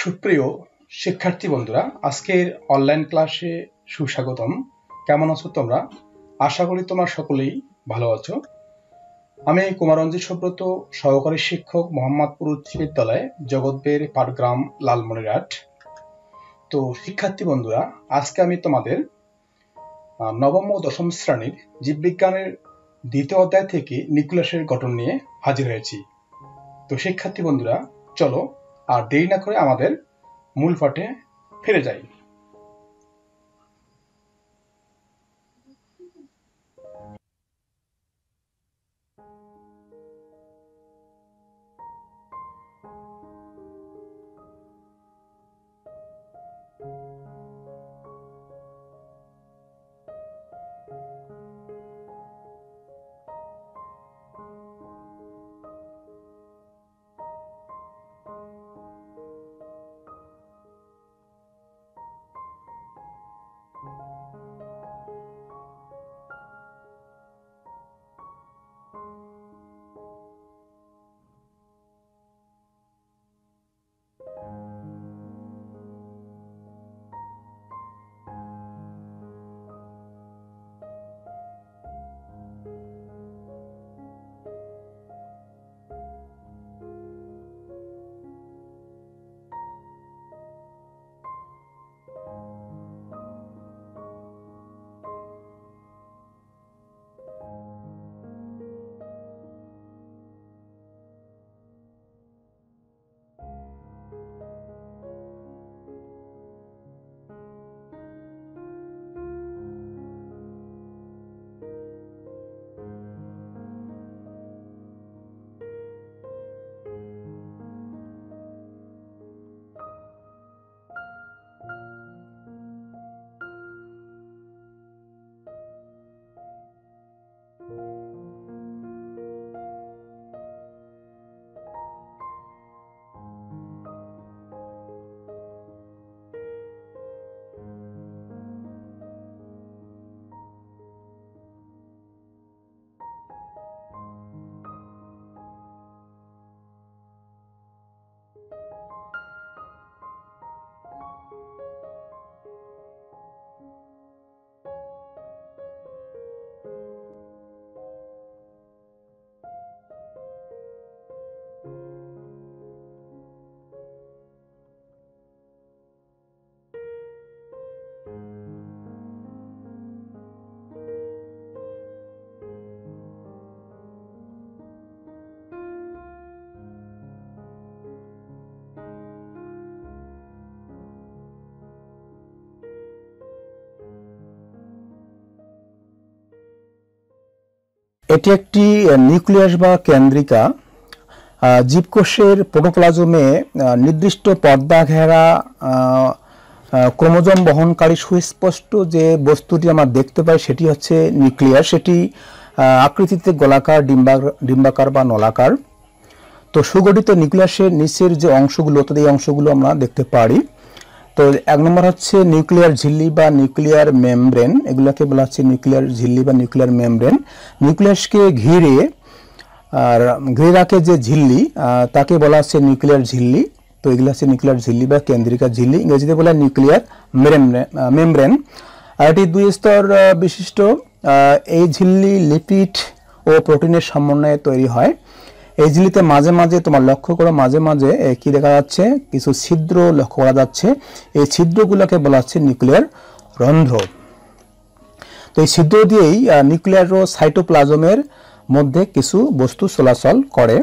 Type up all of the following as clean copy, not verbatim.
সুপ্রিয় শিক্ষার্থী বন্ধুরা, আজকের অনলাইন ক্লাসে সুস্বাগতম। কেমন আছো তোমরা? আশা করি তোমরা সকলেই ভালো আছো। আমি কুমারঞ্জিত সুব্রত, সহকারী শিক্ষক, মোহাম্মদপুর উচ্চ বিদ্যালয়, জগৎবের পাটগ্রাম, লালমনিরহাট। তো শিক্ষার্থী বন্ধুরা, আজকে আমি তোমাদের নবম ও দশম শ্রেণীর জীববিজ্ঞানের দ্বিতীয় অধ্যায় থেকে নিউক্লিয়াসের গঠন নিয়ে হাজির হয়েছি। তো শিক্ষার্থী বন্ধুরা, চলো আর দেরি না করে আমাদের মূল পাঠে ফিরে যাই। এটি একটি নিউক্লিয়াস বা কেন্দ্রিকা। জীবকোষের প্রোটোপ্লাজমে নির্দিষ্ট পর্দা ঘেরা ক্রোমোজোম বহনকারী সুস্পষ্ট যে বস্তুটি আমরা দেখতে পাই সেটি হচ্ছে নিউক্লিয়াস। সেটি আকৃতিতে গোলাকার, ডিম্বাকার বা নলাকার। তো সুগঠিত নিউক্লিয়াসের নিচের যে অংশগুলো, তো এই অংশগুলো আমরা দেখতে পারি। তো এক নম্বর হচ্ছে নিউক্লিয়ার ঝিল্লি বা নিউক্লিয়ার মেমব্রেন। এগুলোকে বলা হচ্ছে নিউক্লিয়ার ঝিল্লি বা নিউক্লিয়ার মেমব্রেন। নিউক্লিয়াসকে ঘিরে রাখে যে ঝিল্লি, তাকে বলা হচ্ছে নিউক্লিয়ার ঝিল্লি। তো এগুলো হচ্ছে নিউক্লিয়ার ঝিল্লি বা কেন্দ্রিকা ঝিল্লি, ইংরেজিতে বলা নিউক্লিয়ার মেমব্রেন। আর এটি দুই স্তর বিশিষ্ট। এই ঝিল্লি লিপিড ও প্রোটিনের সমন্বয়ে তৈরি হয়। এই ঝিল্লিতে মাঝে মাঝে তোমার লক্ষ্য করো, মাঝে মাঝে কি দেখা যাচ্ছে, কিছু ছিদ্র লক্ষ্য করা যাচ্ছে। এই ছিদ্রগুলোকে বলা হচ্ছে নিউক্লিয়ার রন্ধ্র। তো এই ছিদ্র দিয়েই নিউক্লিয়ার ও সাইটোপ্লাজমের মধ্যে কিছু বস্তু চলাচল করে।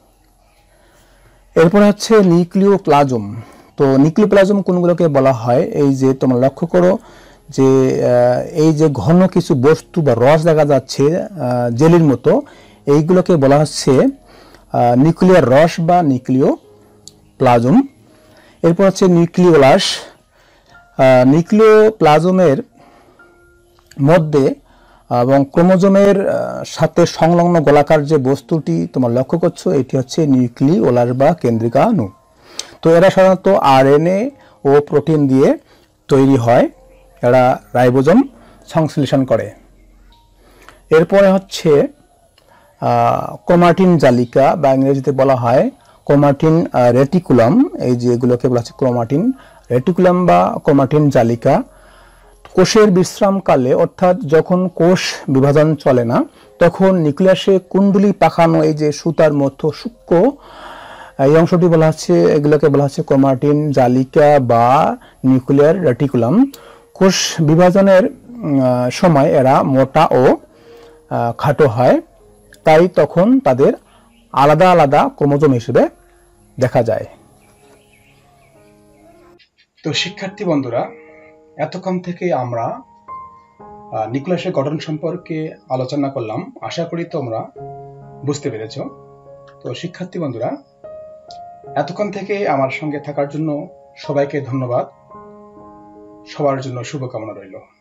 এরপর হচ্ছে নিউক্লিওপ্লাজম। তো নিউক্লিওপ্লাজম কোনগুলোকে বলা হয়, এই যে তোমরা লক্ষ্য করো যে এই যে ঘন কিছু বস্তু বা রস দেখা যাচ্ছে জেলির মতো, এইগুলোকে বলা হচ্ছে নিউক্লিয়ার রস বা নিউক্লিওপ্লাজম। এরপর হচ্ছে নিউক্লিওলাস। নিউক্লিওপ্লাজমের মধ্যে এবং ক্রোমোজোমের সাথে সংলগ্ন গোলাকার যে বস্তুটি তোমরা লক্ষ্য করছো, এটি হচ্ছে নিউক্লিওলাস বা কেন্দ্রিকাণু। তো এরা সাধারণত আরএনএ ও প্রোটিন দিয়ে তৈরি হয়। এরা রাইবোজোম সংশ্লেষণ করে। এরপরে হচ্ছে ক্রোমাটিন জালিকা বা ইংরেজিতে বলা হয় ক্রোমাটিন রেটিকুলাম, এই যে এগুলোকে বলা হচ্ছে ক্রোমাটিন রেটিকুলাম বা ক্রোমাটিন জালিকা। কোষের বিশ্রামকালে অর্থাৎ যখন কোষ বিভাজন চলে না তখন নিউক্লিয়াসে কুণ্ডলী পাকানো এই যে সুতার মতো সূক্ষ্ম এই অংশটি বলা হচ্ছে, এগুলোকে বলা হচ্ছে ক্রোমাটিন জালিকা বা নিউক্লিয়ার রেটিকুলাম। কোষ বিভাজনের সময় এরা মোটা ও খাটো হয়, তাই তখন তাদের আলাদা আলাদা ক্রোমোজোম হিসেবে দেখা যায়। তো শিক্ষার্থী বন্ধুরা, এতক্ষণ থেকে আমরা নিউক্লিয়াসের গঠন সম্পর্কে আলোচনা করলাম। আশা করি তোমরা বুঝতে পেরেছ। তো শিক্ষার্থী বন্ধুরা, এতক্ষণ থেকে আমার সঙ্গে থাকার জন্য সবাইকে ধন্যবাদ। সবার জন্য শুভকামনা রইল।